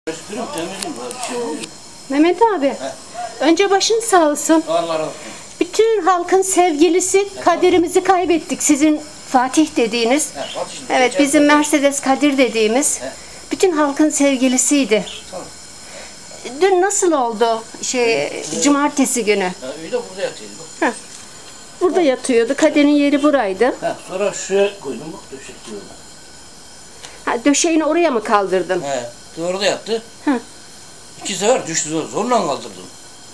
Mehmet abi, önce başın sağ olsun. Allah razı olsun. Bütün halkın sevgilisi Kadir'imizi kaybettik. Sizin Fatih dediğiniz. Evet, bizim Mercedes Kadir dediğimiz. Bütün halkın sevgilisiydi. Dün nasıl oldu? Cumartesi günü. Öyle burada yatıyordu. Burada yatıyordu. Kadir'in yeri buraydı. Sonra şuraya koydum, bak döşek diyordu. Döşeğini oraya mı kaldırdın? Orada yattı. 2 sefer düştü, zorla kaldırdım.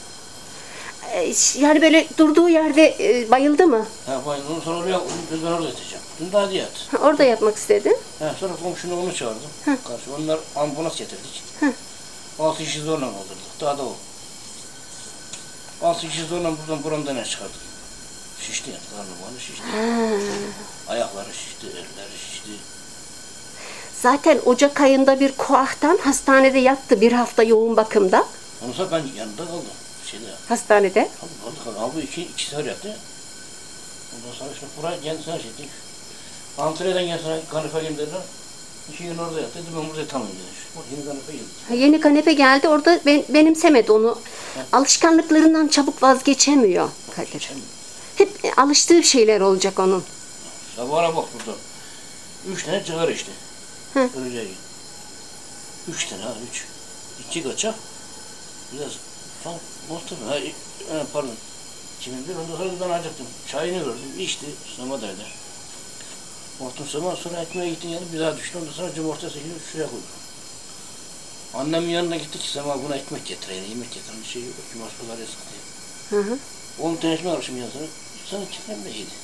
Yani böyle durduğu yerde bayıldı mı? Bayıldım, sonra oraya ben orada yatacağım. Dün daha hadi yat. Orada yatmak istedin. Sonra komşunu onu çağırdım. Karşı onlar ambulans getirdik. 6 kişi zorla kaldırdık. Daha da o. 6 kişi zorla buramdan çıkardık. Şişti yani, karnı şişti. Ayakları şişti, elleri şişti. Zaten Ocak ayında bir koahtan hastanede yattı, bir hafta yoğun bakımda. Ondan ben yanında kaldım. Hastanede. Abi iki sefer yattı. Ondan sonra işte buraya kendisine şey ettik. Antalya'dan gelsene kanepe gönderdiler. 2 gün orada yattı. Ben burada yatamam dedi. Yeni kanepe geldi. Yeni kanepe geldi. Orada benimsemedi onu. Alışkanlıklarından çabuk vazgeçemiyor Kadir. Hep alıştığı şeyler olacak onun. Sabahına bak burada. 3 tane cigara içti. Öyle 3 tane, 3. 2 kaçak. Biraz muhtemelen, pardon. 2001, ondan sonra ben acıktım. Çayını gördüm, içti. Samadaydı. Baktım Sema, sonra ekmeğe gittin yani bir daha düştü. Ondan sonra cumartesi günü şuraya koydum. Annemin yanına gittik ki Sema buna ekmek getireyim, yemek getirin, bir şey yok. Cumartesiler sıktı. 10 tane ekmek almışım yanına. Sana 2 tane de yedi.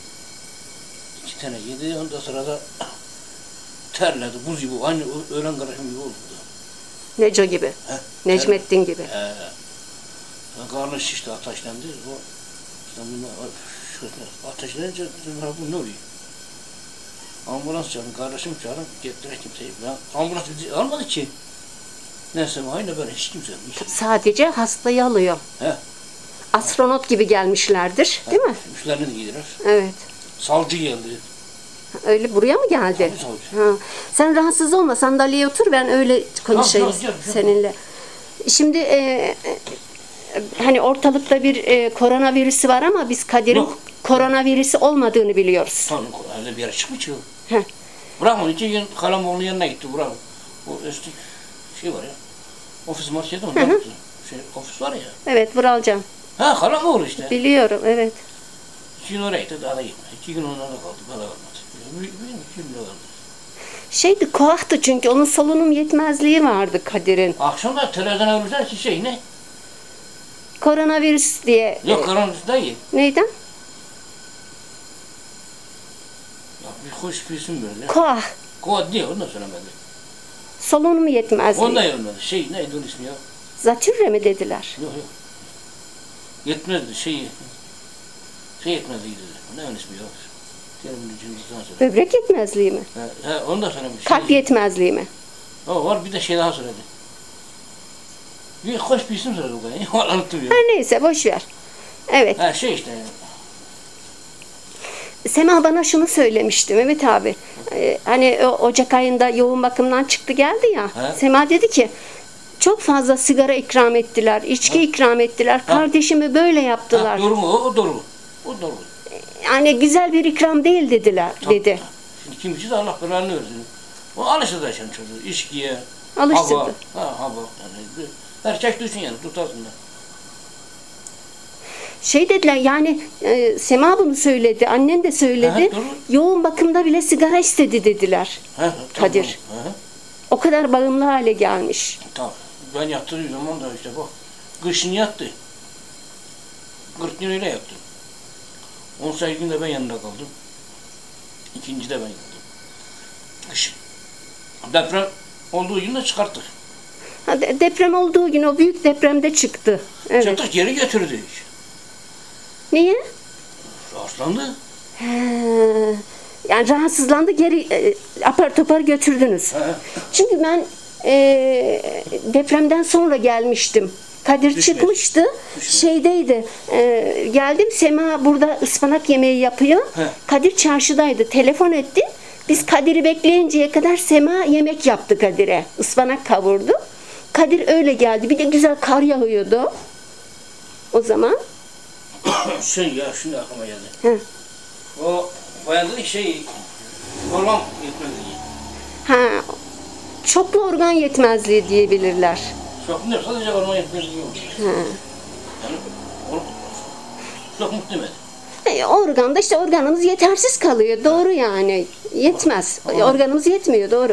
2 tane yedi, ondan sonra da terledi, buz gibi, aynı öğlen karışım gibi oldu. Neco gibi, Necmettin gibi. Karnı şişti, ateşlendi. Ateşlenince bu ne oluyor? Ambulans çağırın, kardeşim çağırın, getirek kimseyi. Ambulans bizi almadı ki. Neyse, aynı ben hiç kimse. Sadece hastayı alıyor. Astronot gibi gelmişlerdir, değil mi? Üstlerini de giydiler. Evet. Savcı geldi. Öyle buraya mı geldi? Sen rahatsız olma, sandalyeye otur, ben öyle konuşayım seninle. Şimdi hani ortalıkta bir koronavirüsü var ama biz Kadir'in koronavirüsü olmadığını biliyoruz. Tamam, öyle bir yere çıkmış ki. Bırakma, 2 gün Kalamoğlu'nun yanına gitti, bırakma. O üstlük şey var ya, ofis marketi ondan ofis var ya. Evet, Vuralcan. Kalamoğlu işte. Biliyorum, evet. 2 gün oraya gitti, daha da gitmedi. 2 gün onlarda kaldı, bana kalmadı. Şeydi, koahtı çünkü onun solunum yetmezliği vardı Kadir'in. Akşam da televizyona vururlar ki ne? Koronavirüs diye. Yok, koronavirüs değil. Neyden? Ya bir hoş bir isim böyle. Koah. Koah diye, onu da söylemedi. Solunum yetmezliği. Onu da söylemedi. Neydi onun ismi ya? Zatürre mi dediler? Yok. Yetmezdi, yetmezdi dedi. Ne onun ismi ya? Böbrek yetmezliği mi? Onu da söylemiş. Kalp yetmezliği mi? O var, bir de şey daha söyledi. Bir hoş bir isim söyledi o kadar. Anlattım ya. Neyse, boş ver. Evet. İşte. Sema bana şunu söylemişti Mehmet abi. Hani Ocak ayında yoğun bakımdan çıktı geldi ya. Sema dedi ki çok fazla sigara ikram ettiler, içki ikram ettiler. Kardeşimi böyle yaptılar. Doğru mu? O doğru. Yani güzel bir ikram değil dediler, dedi. Şimdi kimisi de Allah belanı versin. O alıştırdı şimdi çocuğu, içkiye, alıştırdı. Hava. Yani, erkek düşün yani, tutarsın da. Dediler yani Sema bunu söyledi, annen de söyledi. Yoğun bakımda bile sigara istedi dediler. Kadir. O kadar bağımlı hale gelmiş. Tamam. Ben yattığım zaman da işte bak, kışın yattı. 40 gün öyle yattı. 18 günde ben yanında kaldım. 2. de ben yattım. Kışın. Deprem olduğu gün de çıkarttık. Deprem olduğu gün, o büyük depremde çıktı. Evet. Çıktık, geri götürdük. Niye? Rahatsızlandı. Yani rahatsızlandı, geri apar topar götürdünüz. Çünkü ben depremden sonra gelmiştim. Kadir çıkmıştı. Şeydeydi. Geldim, Sema burada ıspanak yemeği yapıyor. Kadir çarşıdaydı. Telefon etti. Biz Kadir'i bekleyinceye kadar Sema yemek yaptı Kadir'e. Ispanak kavurdu. Kadir öyle geldi. Bir de güzel kar yağıyordu. O zaman. Ya şimdi aklıma geldi. Hı. O bayan dedi ki organ yetmezliği. Ha, çoklu organ yetmezliği diyebilirler. Çok mu sadece organ yetmezliği yok. Yani çok muhtemel. Organda işte organımız yetersiz kalıyor. Doğru yani. Yetmez. Organımız yetmiyor. Doğru.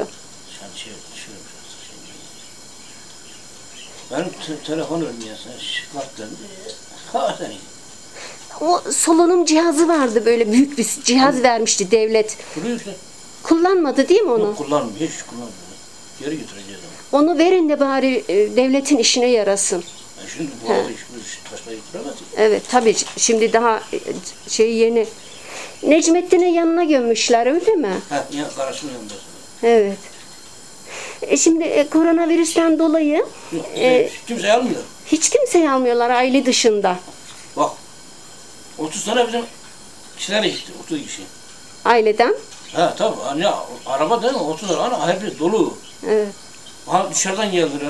Benim telefon ölmüyor. Şıklattın. Ha sen. O solunum cihazı vardı, böyle büyük bir cihaz vermişti devlet. Duruyor işte. Kullanmadı değil mi onu? Yok kullanmıyor. Hiç kullanmıyor. Geri götüreceğiz ama. Onu verin de bari devletin işine yarasın. Şimdi bu arada hiçbir taşla götüremez. Evet tabii, şimdi daha yeni. Necmettin'e yanına gömmüşler öyle mi? Ha, ya karısının yanında. Evet. Şimdi koronavirüsten dolayı kimse almıyor. hiç kimseyi almıyorlar aile dışında. Bak 30 tane bizim kişiler gitti, 30 kişi. Aileden? Ha tabii, hani araba değil mi? 30 tane, hani her biri dolu. Evet. Ha dışarıdan geldiler.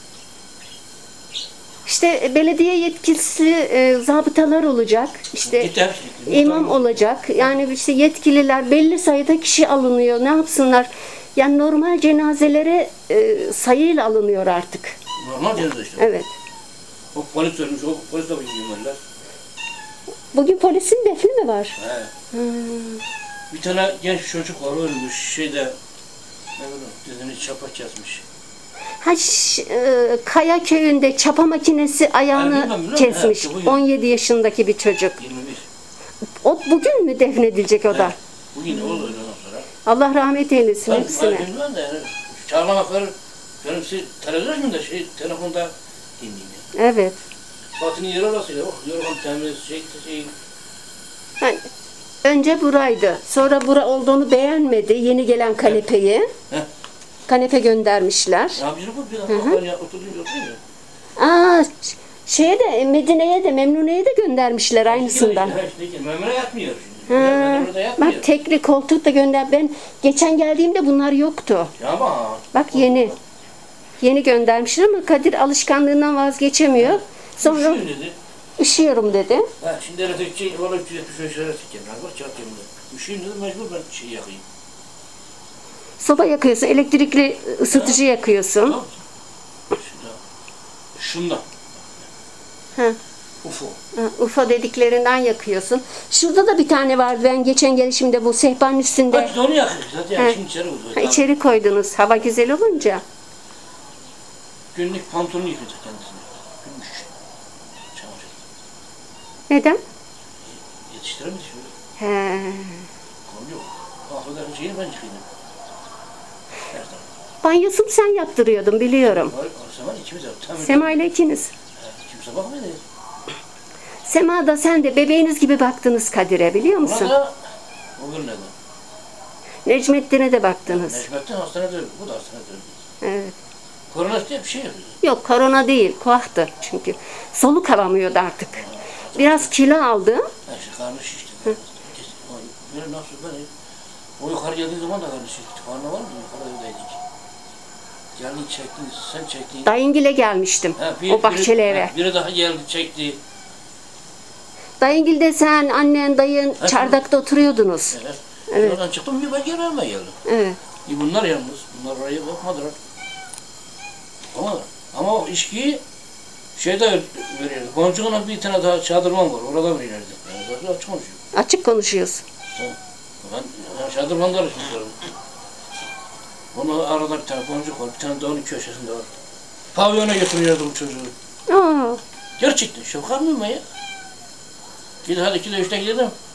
İşte belediye yetkilisi zabıtalar olacak. İşte Gitti. imam olacak. Yani işte yetkililer, belli sayıda kişi alınıyor. Ne yapsınlar? Yani normal cenazelere sayıyla alınıyor artık. Normal cenaze işte. Evet. O polis ölmüş, o polis de bilmiyorlar. Bugün polisin defni mi var? He. Bir tane genç çocuk var, ölmüş şeyde, ne bileyim, dizini çapa kesmiş. Ha, Kaya köyünde çapa makinesi ayağını kesmiş. He, 17 yaşındaki bir çocuk. 21. O bugün mü defnedilecek o da? Bugün oldu öyle sonra. Allah rahmet eylesin hepsine. Ben bilmem de yani, çağlamakları, benim televizyonda telefonda dinleyeyim. Evet. Batının yeri orasıyla, yorgan temiz, Yani önce buraydı. Sonra bura olduğunu beğenmedi. Yeni gelen kanepeyi. Heh. Kanepe göndermişler. Ya bizim bu bir dakika oturuyor. Şeye de, Medine'ye de, Memnune'ye de göndermişler aynısından. Memnun'a yatmıyor şimdi. Memnun'a yatmıyor. Bak tekli koltuk da gönder. Ben geçen geldiğimde bunlar yoktu. Ya ama. Bak yeni. Yeni göndermişler ama Kadir alışkanlığından vazgeçemiyor. Sonra üşüyorum dedi. Ha, şimdi elektrikçi valla 375 lira çekeceğim. Bak çarpıyorum da. Üşüyüm dedim, mecbur ben şey yakayım. Soba yakıyorsun, elektrikli ısıtıcı yakıyorsun. Tamam. Şundan. Ha. UFO. UFO dediklerinden yakıyorsun. Şurada da bir tane vardı. Ben geçen gelişimde bu sehpanın üstünde. Bak onu yakıyoruz. Zaten şimdi içeri koyduk. İçeri koydunuz. Hava güzel olunca. Günlük pantolonu yıkayacak kendisine. Gümüş. Çamaşır. Neden? Yetiştiremedik şöyle. He. Konu yok. Affedersin şeyini ben çıkayım. Her zaman. Banyosunu sen yaptırıyordun biliyorum. O zaman ikimiz yaptık. Sema ile ikiniz. Kimse bakmıyor. Sema da sen de bebeğiniz gibi baktınız Kadir'e biliyor musun? Ona da o gün neden? Necmettin'e de baktınız. Necmettin hastanede öldü. Bu da hastanede öldü. Evet. Korona diye bir şey yapıyor. Yok korona değil, kuahtı çünkü. Soluk alamıyordu artık. Biraz kilo aldı. İşte karnı şişti. Böyle nasıl böyle? O yukarı geldiği zaman da karnı şişti. Karnı var mı? Yukarı evdeydik. Geldi çekti, sen çektin. Dayıngil'e gelmiştim. O bahçeli eve. Biri daha geldi çekti. Dayıngil'de sen, annen, dayın çardakta oturuyordunuz. Evet. Evet. Oradan çıktım bir ben geri evime geldim. Evet. Bunlar yalnız. Bunlar oraya bakmadılar. Ama o içkiyi şeyde veriyordu. Boncuğuna bir tane daha çadırvan var. Orada verirlerdi. Yani zaten açık konuşuyor. Açık konuşuyorsun. Ben çadırvanda arasındalarım. Onu arada bir tane boncuk var. Bir tane de onun köşesinde var. Pavyona götürüyordum çocuğu. Aa, Gerçekten şaka mı ya? Hadi 2'de 3'te gidelim.